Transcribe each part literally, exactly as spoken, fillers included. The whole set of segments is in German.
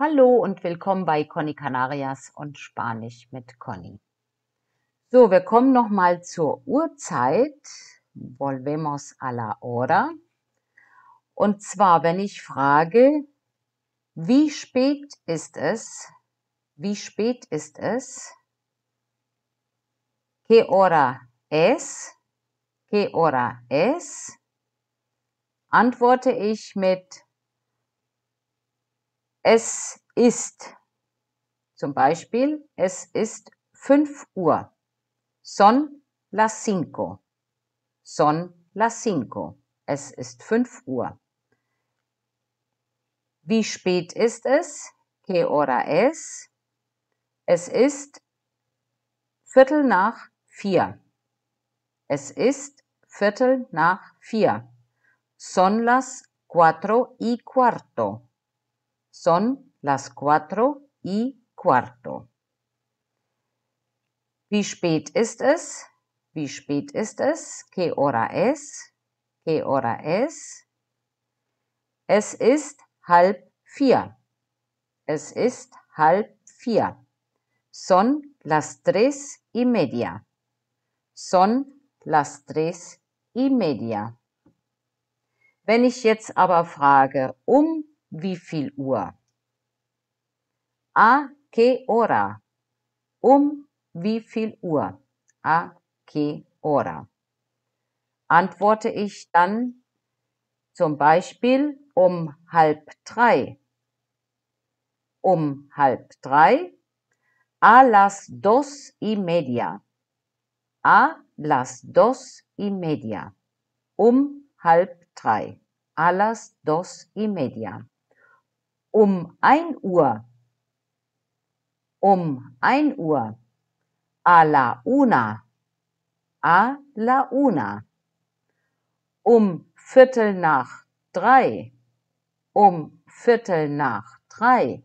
Hallo und willkommen bei Conny Canarias und Spanisch mit Conny. So, wir kommen nochmal zur Uhrzeit. Volvemos a la hora. Und zwar, wenn ich frage, wie spät ist es? Wie spät ist es? ¿Qué hora es? ¿Qué hora es? Antworte ich mit es ist. Zum Beispiel, es ist fünf Uhr. Son las cinco. Son las cinco. Es ist fünf Uhr. Wie spät ist es? ¿Qué hora es? Es ist Viertel nach vier. Es ist Viertel nach vier. Son las cuatro y cuarto. Son las cuatro y cuarto. Wie spät ist es? Wie spät ist es? ¿Qué hora es? ¿Qué hora es? Es ist halb vier. Es ist halb vier. Son las tres y media. Son las tres y media. Wenn ich jetzt aber frage, um wie viel Uhr? ¿A qué hora? Um wie viel Uhr? ¿A qué hora? Antworte ich dann zum Beispiel um halb drei. Um halb drei. A las dos y media. A las dos y media. Um halb drei. A las dos y media. Um ein Uhr. Um ein Uhr. A la una. A la una. Um Viertel nach drei. Um Viertel nach drei.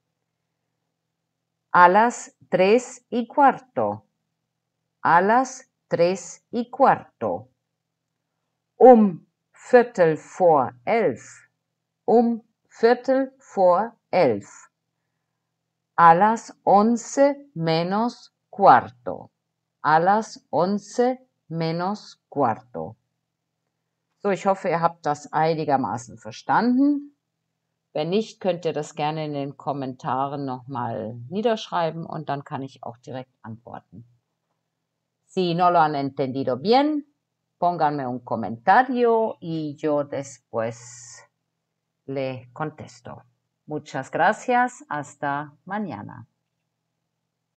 A las tres y cuarto. A las tres y cuarto. Um Viertel vor elf. Um Viertel vor elf. A las once menos cuarto. A las once menos cuarto. So, ich hoffe, ihr habt das einigermaßen verstanden. Wenn nicht, könnt ihr das gerne in den Kommentaren nochmal niederschreiben und dann kann ich auch direkt antworten. Si no lo han entendido bien, pónganme un comentario y yo después le contesto. Muchas gracias. Hasta mañana.